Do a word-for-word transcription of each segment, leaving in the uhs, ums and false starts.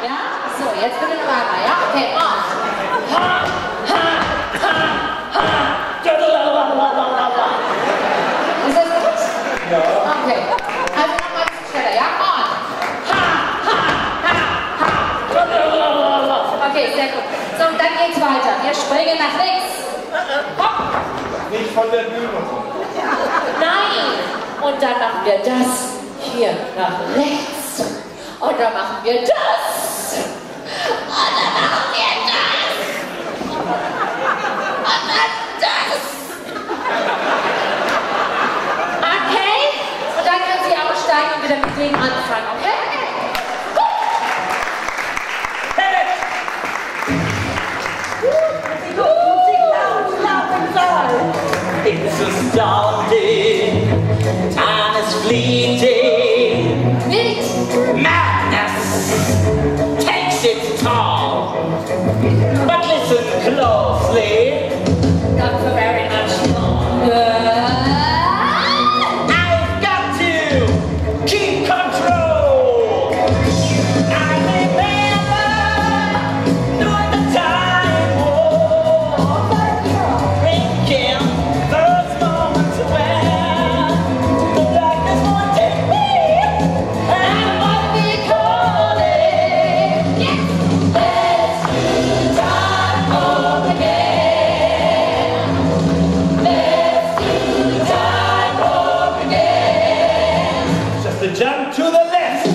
Ja? So, jetzt bitte noch einmal, ja? Okay, on. Ha, ha, ha, ha. Ist das gut? Ja. Okay. Also nochmal schneller, ja? On. Ha, ha, ha, ha. Okay, sehr gut. So, und dann geht's weiter. Wir springen nach links. Hopp. Nicht von der Bühne. Nein. Und dann machen wir das hier nach rechts. Und dann machen wir das. Und dann machen wir das. Und dann das. Okay? Und dann können Sie aussteigen und wieder mit dem anfangen, okay? It's astounding, time is fleeting. Wild. Madness takes its toll. But listen closely, not for very much longer. I've got to keep control. I remember during the time war, thinking those moments where the darkness won't take me. And what we call it, yes, let's do time over again. Let's do time over again. Just a jump to the left.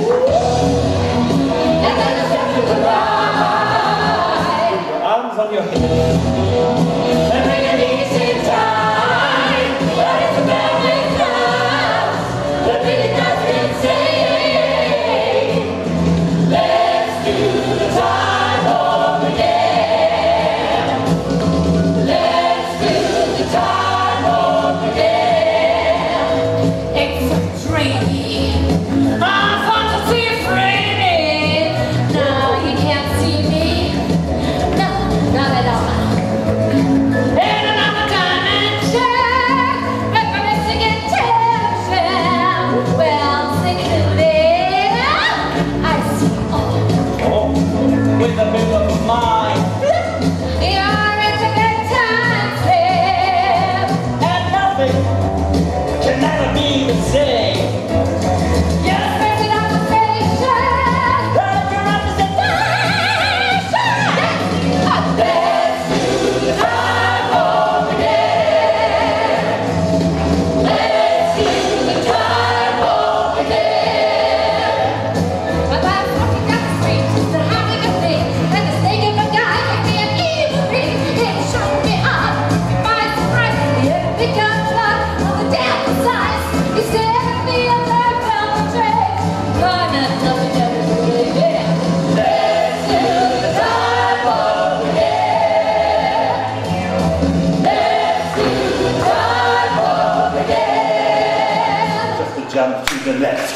And then a step to the right. Your arms on your head. And bring an easy time. But it's a family time that really does insane. Let's do the time over again. Let's do the time over again. It's a dream. Our fantasy framing. Now you can't see me. No, not at all. In another dimension, referencing intention, well secluded, I see all. Oh, with a bit of mind. Your intimate time slip, and nothing can ever be the same. Your perfect observation, but your representation. Let's do the time over again. Let's do the time over again. My life's walking down the street, just a having a thing, and the snake of a guy gave me an evil ring. It shut me up by surprise. It becomes love on the damn size. He set me up there down the track. Gonna tell me never to again. Let's do the time over again. Let's do the time over again. Just a jump to the left.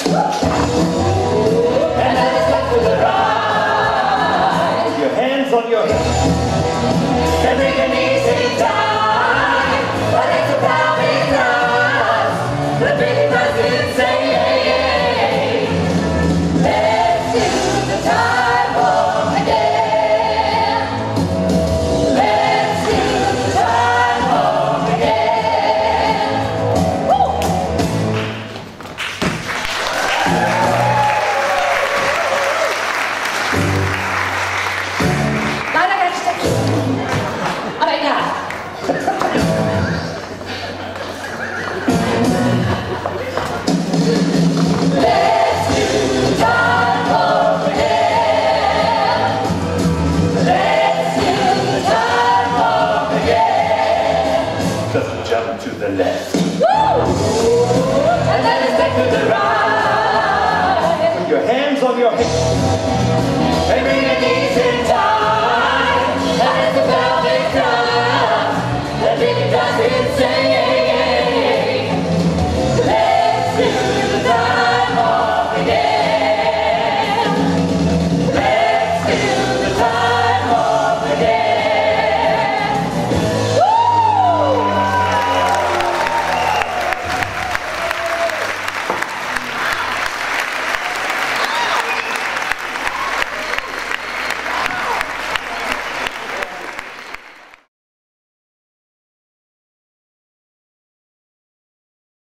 And then a step to the right. With your hands on your head. Every an easy time, but it's a promise us. The big bus insane. Let's do the time over again. Let's do the time over again. Woo! Leider kein Steckchen. Aber egal. Let's do the time over again. Let's do the time over again. Just a jump to the left. Woo!